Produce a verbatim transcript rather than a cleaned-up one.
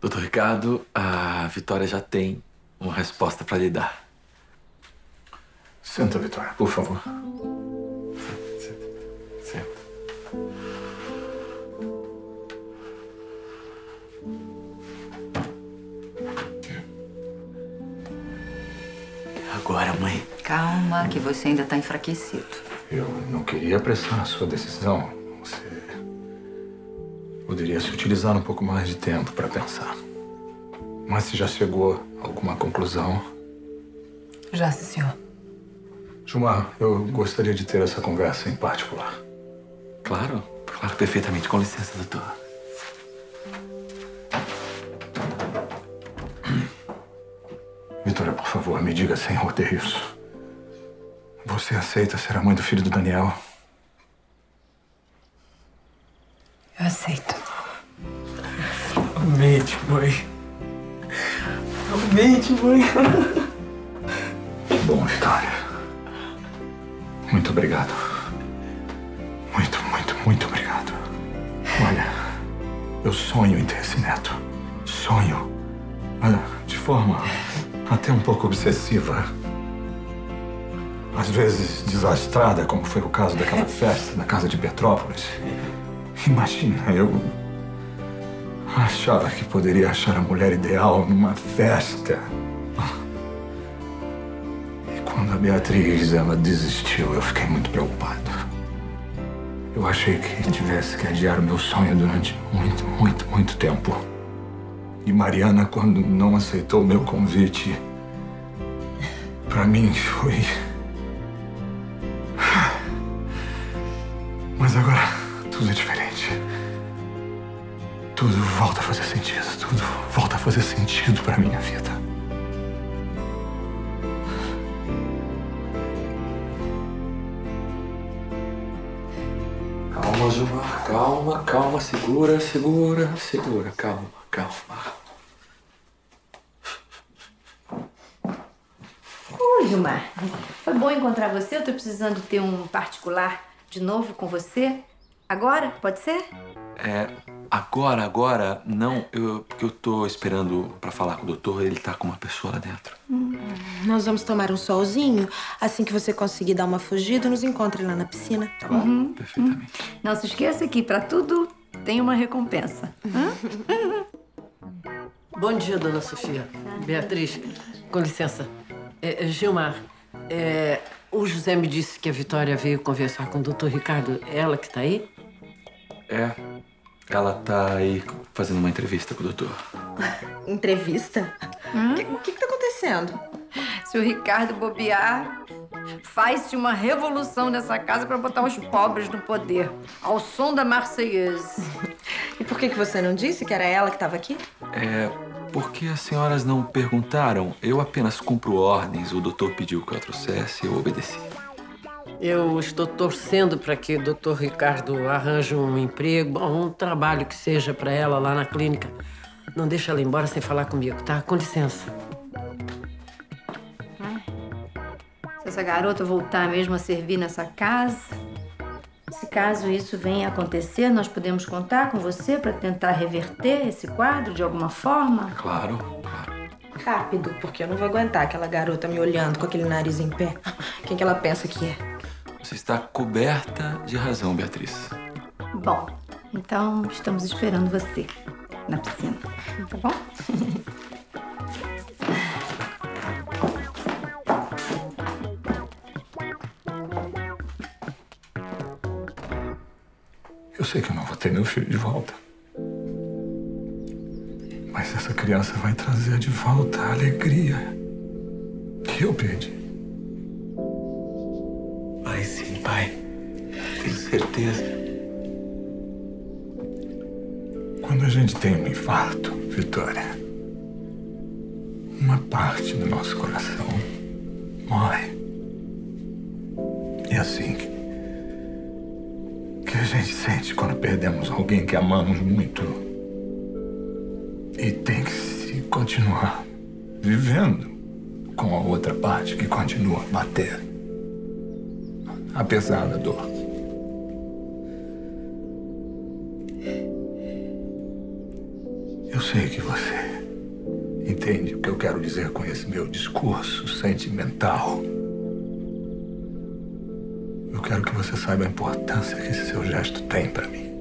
doutor Ricardo, a Vitória já tem uma resposta para lhe dar. Senta, Vitória, por favor. Senta. Senta. Agora, mãe. Calma, que você ainda tá enfraquecido. Eu não queria apressar a sua decisão. Você poderia se utilizar um pouco mais de tempo para pensar. Mas se já chegou a alguma conclusão... Já, sim, senhor. Gilmar, eu gostaria de ter essa conversa em particular. Claro, claro, perfeitamente. Com licença, doutor. Vitória, por favor, me diga sem rodeios. Você aceita ser a mãe do filho do Daniel? Eu aceito. Finalmente, mãe. Finalmente, mãe. Que bom, Vitória. Muito obrigado. Muito, muito, muito obrigado. Olha, eu sonho em ter esse neto. Sonho. De forma até um pouco obsessiva. Às vezes desastrada, como foi o caso daquela festa na casa de Petrópolis. Imagina, eu achava que poderia achar a mulher ideal numa festa. E quando a Beatriz, ela desistiu, eu fiquei muito preocupado. Eu achei que tivesse que adiar o meu sonho durante muito, muito, muito tempo. E Mariana, quando não aceitou o meu convite, pra mim foi... Mas agora tudo é diferente. Tudo volta a fazer sentido. Tudo volta a fazer sentido pra minha vida. Calma, Gilmar. Calma, calma. Segura, segura, segura. Calma, calma. Oi, Gilmar. Foi bom encontrar você. Eu tô precisando ter um particular de novo com você. Agora? Pode ser? É, agora, agora, não, eu, porque eu tô esperando pra falar com o doutor, ele tá com uma pessoa lá dentro. Hum. Nós vamos tomar um solzinho. Assim que você conseguir dar uma fugida, nos encontre lá na piscina, tá bom? Uhum. Perfeitamente. Não se esqueça que pra tudo tem uma recompensa. Bom dia, dona Sofia. Beatriz, com licença. É, Gilmar, é, o José me disse que a Vitória veio conversar com o doutor Ricardo. É ela que tá aí? É, ela tá aí fazendo uma entrevista com o doutor. Entrevista? Hum? Que- O que que tá acontecendo? Se o Ricardo bobear, faz-se uma revolução nessa casa pra botar os pobres no poder. Ao som da Marseillaise. E por que que você não disse que era ela que estava aqui? É, porque as senhoras não perguntaram, eu apenas cumpro ordens. O doutor pediu que eu a trouxesse, eu obedeci. Eu estou torcendo para que o doutor Ricardo arranje um emprego, bom, um trabalho que seja para ela lá na clínica. Não deixa ela embora sem falar comigo, tá? Com licença. Se essa garota voltar mesmo a servir nessa casa, se caso isso venha a acontecer, nós podemos contar com você para tentar reverter esse quadro de alguma forma? Claro, claro. Rápido, porque eu não vou aguentar aquela garota me olhando com aquele nariz em pé. Quem que ela pensa que é? Você está coberta de razão, Beatriz. Bom, então estamos esperando você na piscina, tá bom? Eu sei que eu não vou ter meu filho de volta. Mas essa criança vai trazer de volta a alegria que eu perdi. Vai sim, pai. Tenho certeza. Quando a gente tem um infarto, Vitória, uma parte do nosso coração morre. E é assim que, que a gente sente quando perdemos alguém que amamos muito. E tem que se continuar vivendo com a outra parte que continua a bater, apesar da dor. Eu sei que você entende o que eu quero dizer com esse meu discurso sentimental. Eu quero que você saiba a importância que esse seu gesto tem para mim.